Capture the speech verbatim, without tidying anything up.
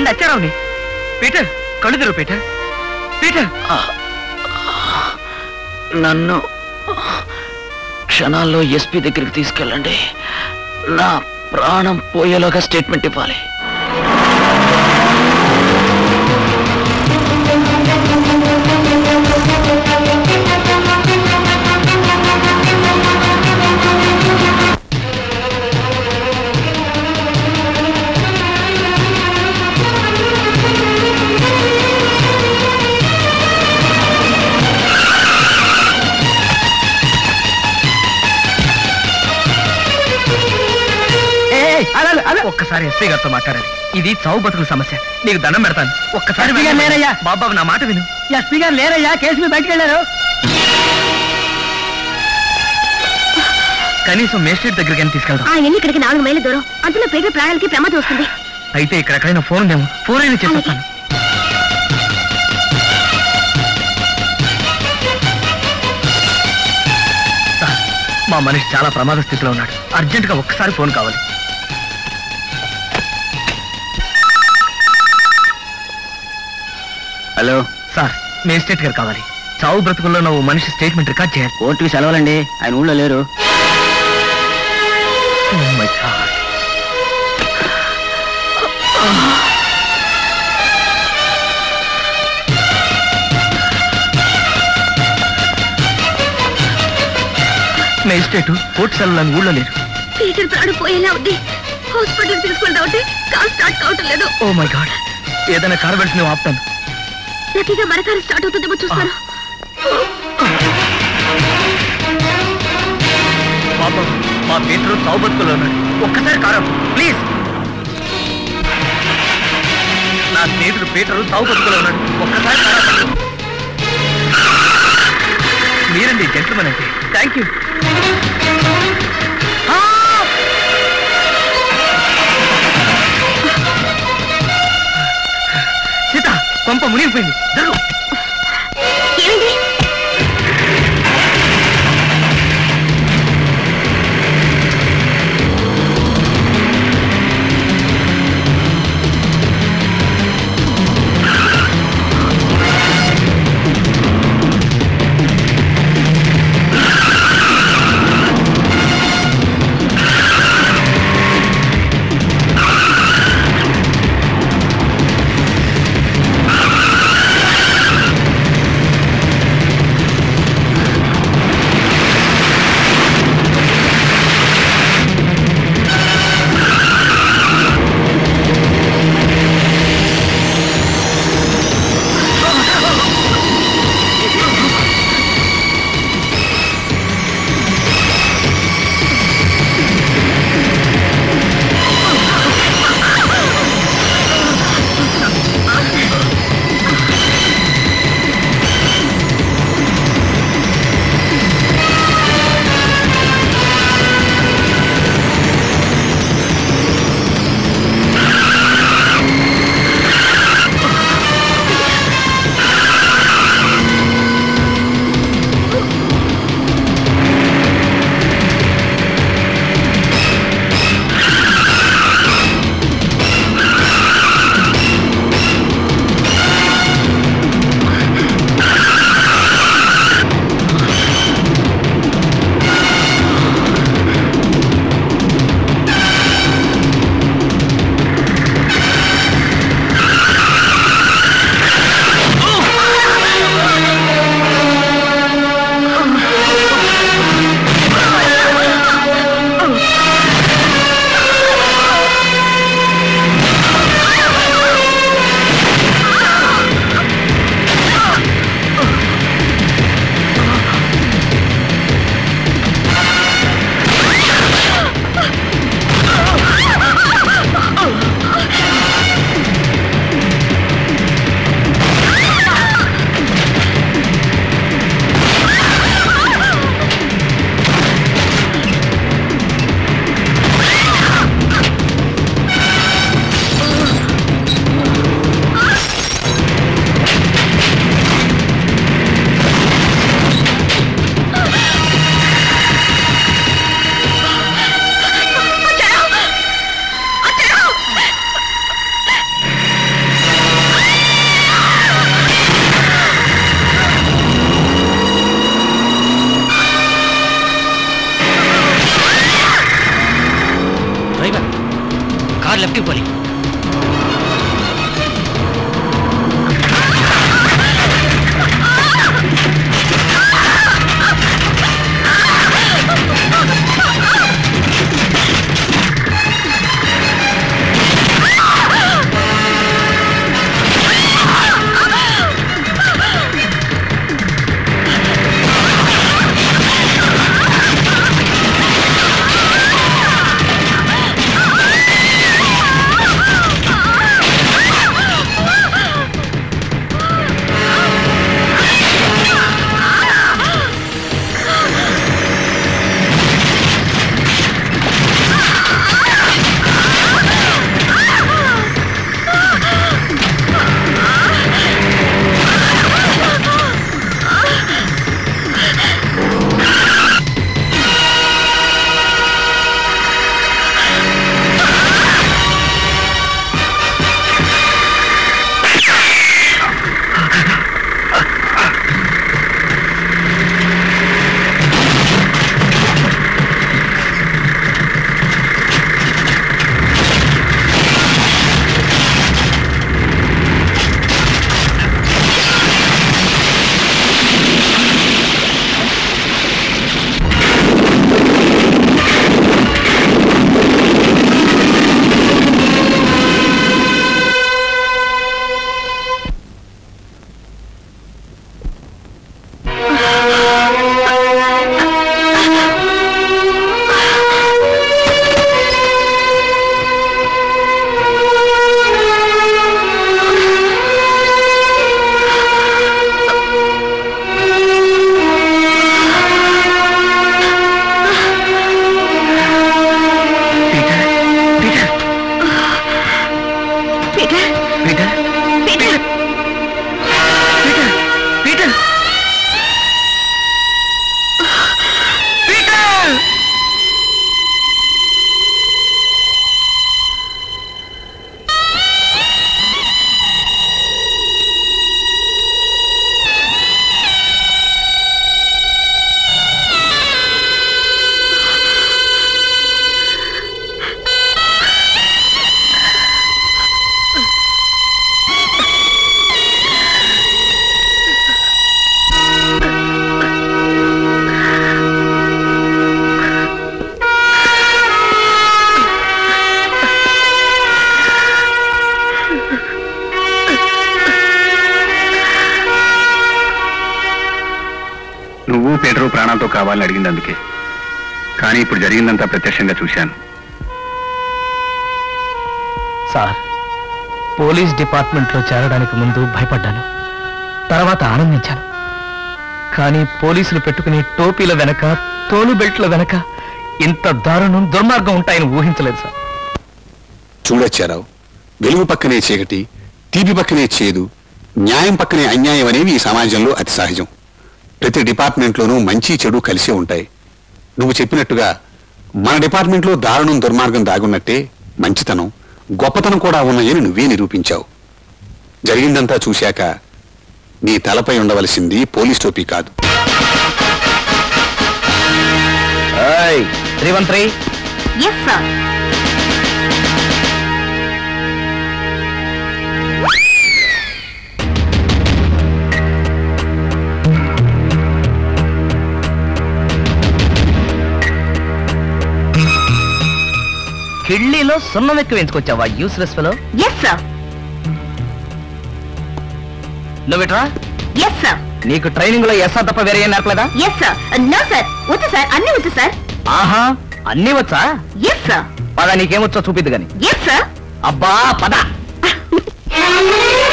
లచ్చారావుని. Peter కళ్ళు తెరువు Peter. Peter నన్ను క్షణాల్లో ఎస్పీ దగ్గరికి తీసుకెళ్ళండి. నా ప్రాణం పోయేలాగా స్టేట్మెంట్ ఇవ్వాలి. ఒక్కసారి ఎస్పీ గారితో మాట్లాడాలి. ఇది చావు బతుకుల సమస్య. నీకు దండం పెడతాను. ఒక్కసారి లేరయ్యా. బాబాబు నా మాట విను. ఎస్పీ గారు లేరయ్యా, కేసు మీద బయటకు వెళ్ళారు. కనీసం మేస్ట్రేట్ దగ్గరికి తీసుకెళ్దాం. ఆ ఇల్లు ఇక్కడికి నాలుగు మైళ్ళ దూరం. అందులో పేద ప్రాణాలకి ప్రమాదం వస్తుంది. అయితే ఇక్కడ ఎక్కడైనా ఫోన్ ఉందేమో. ఫోన్ అయినా చేస్తాను. మా మనిషి చాలా ప్రమాద స్థితిలో ఉన్నాడు. అర్జెంట్ గా ఒక్కసారి ఫోన్ కావాలి. హలో సార్, మేజిస్ట్రేట్ గారు కావాలి. చావు బ్రతుకుల్లో నువ్వు మనిషి స్టేట్మెంట్ రికార్డ్ చేయాలి. కోర్టుకి సెలవులండి, ఆయన ఊళ్ళో లేరు. Oh my God. Magistrate court సెలవులను ఊళ్ళో లేరు. పీటర్ ప్రాణం పోయేలా ఉంది. హాస్పిటల్ తీసుకుంటా ఉంటే కాల్ స్టార్ట్ కావటం లేదు. ఓ మై గాడ్, ఏదైనా కార్ పెట్టి నువ్వు ఆపుతాను. లక్కీగా మన కారు స్టార్ట్ అవుతుందేమో చూస్తాను. పాపం మా పీటర్ చావు బతుకుల్లో ఉన్నాడు. ఒక్కసారి కారు ప్లీజ్. నా స్నేహితుడు పీటర్ చావు బతుకుల్లో ఉన్నాడు. ఒక్కసారి కారు. మీరండి జెంట్లమెన్ అంటే. Thank you. సీత, కొంప మునిగిపోయింది. జరుగు. ఏమైంది? పీటరు ప్రాణాలతో కావాలని అడిగింది అందుకే. కానీ ఇప్పుడు జరిగిందంతా ప్రత్యక్షంగా చూశాను. సార్, పోలీస్ డిపార్ట్మెంట్లో చేరడానికి ముందు భయపడ్డాను, తర్వాత ఆనందించాను. కానీ పోలీసులు పెట్టుకుని టోపీల వెనక, తోలు బెల్ట్ల వెనక ఇంత దారుణం, దుర్మార్గం ఉంటాయని ఊహించలేదు సార్. చూడొచ్చారావు, వెలుగు పక్కనే చీకటి, తీపి పక్కనే చేదు, న్యాయం పక్కనే అన్యాయం అనేవి ఈ సమాజంలో అతి సహజం. ప్రతి డిపార్ట్మెంట్లోనూ మంచి చెడు కలిసే ఉంటాయి. నువ్వు చెప్పినట్టుగా మన డిపార్ట్మెంట్లో దారుణం, దుర్మార్గం దాగున్నట్టే మంచితనం, గొప్పతనం కూడా ఉన్నాయని నువ్వే నిరూపించావు. జరిగిందంతా చూశాక నీ తలపై ఉండవలసింది పోలీస్ టోపీ కాదు. త్రివంత్రి, కిళ్ళీలో సున్నం ఎక్కువ వేయించుకొచ్చావా యూస్లెస్ ఫెలో? నువ్విట్రా? నీకు ట్రైనింగ్ లో ఎస్ తప్ప వేరే ఏం నేర్పలేదా? ఆహా, అన్నీ వచ్చా? పద, నీకేమొచ్చో చూపిద్దు గాని. అబ్బా పద.